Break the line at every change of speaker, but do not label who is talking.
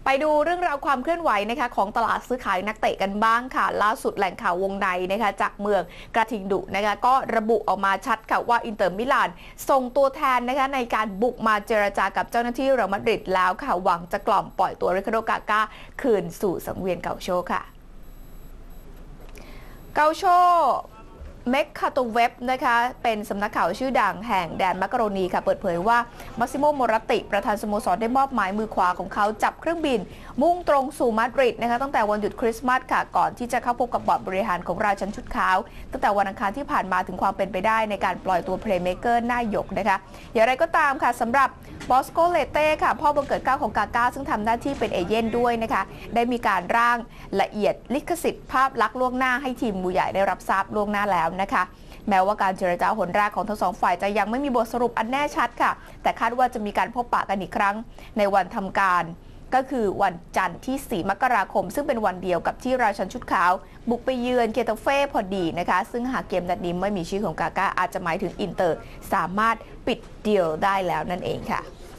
ไปดูเรื่องราวความเคลื่อนไหวนะคะของตลาดซื้อขายนักเตะกันบ้างค่ะล่าสุดแหล่งข่าววงในนะคะจากเมืองกระทิงดุนะคะก็ระบุออกมาชัดค่ะว่าอินเตอร์มิลานส่งตัวแทนนะคะในการบุกมาเจรจากับเจ้าหน้าที่เรอัลมาดริดแล้วค่ะหวังจะกล่อมปล่อยตัวริคาร์โด กาก้าคืนสู่สังเวียนเกาโชค่ะเกาโชเมคคาโตเว็บนะคะเป็นสำนักข่าวชื่อดังแห่งแดนมักกะโรนีค่ะเปิดเผยว่ามาซิโม โมราติประธานสโมสรได้มอบหมายมือขวาของเขาจับเครื่องบินมุ่งตรงสู่มาดริดนะคะตั้งแต่วันหยุดคริสต์มาสค่ะก่อนที่จะเข้าพบกับบอร์ดบริหารของราชันชุดขาวตั้งแต่วันอังคารที่ผ่านมาถึงความเป็นไปได้ในการปล่อยตัวเพลย์เมเกอร์หน้าหยกนะคะอย่างไรก็ตามค่ะสำหรับบอสโกเลเต้ค่ะพ่อบังเกิดเกล้าของกาก้าซึ่งทำหน้าที่เป็นเอเย่นด้วยนะคะได้มีการร่างละเอียดลิขสิทธิ์ภาพลักษณ์ล่วงหน้าให้ทีมมูใหญ่ได้รับทราบล่วงหน้าแล้วนะคะแม้ว่าการเจรจาหนแรกของทั้งสองฝ่ายจะยังไม่มีบทสรุปอันแน่ชัดค่ะแต่คาดว่าจะมีการพบปะกันอีกครั้งในวันทำการก็คือวันจันทร์ที่ 4 มกราคมซึ่งเป็นวันเดียวกับที่ราชันชุดขาวบุกไปเยือนเกตาเฟ่พอดีนะคะซึ่งหากเกมนัดนี้ไม่มีชื่อของกาก้าอาจจะหมายถึงอินเตอร์สามารถปิดดีลได้แล้วนั่นเองค่ะ